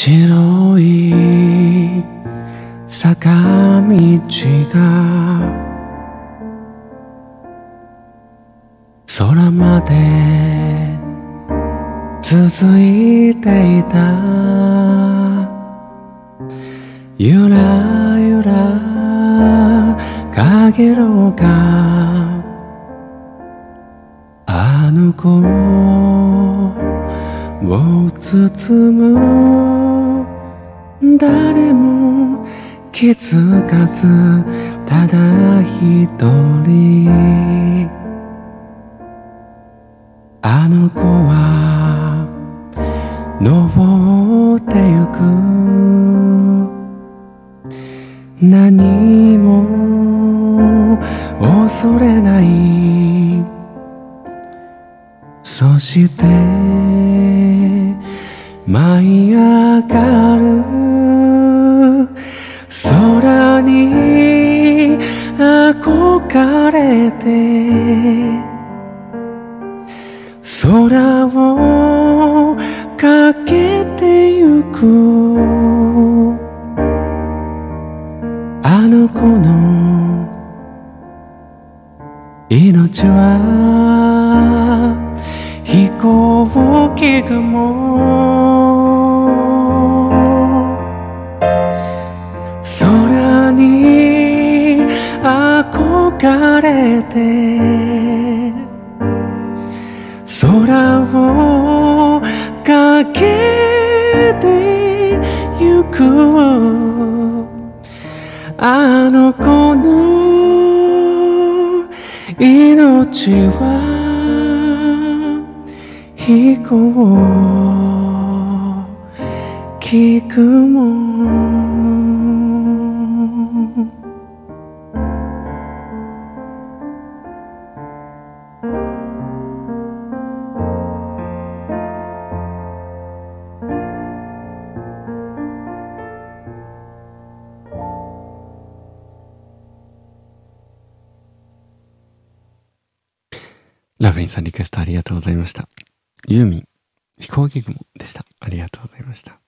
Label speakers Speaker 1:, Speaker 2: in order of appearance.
Speaker 1: 白い坂道が空まで続いていた。ゆらゆらかげろうがあの子を包む。誰も気づかずただ一人あの子は登ってゆく。何も恐れない。そして舞い上がる。空に憧れて空をかけてゆく。あの子の命は飛行機雲。空に憧れて空をかけてゆく。あの子の命は飛行機雲。ラブリンさんリクエストありがとうございました。ユーミン飛行機雲でした。ありがとうございました。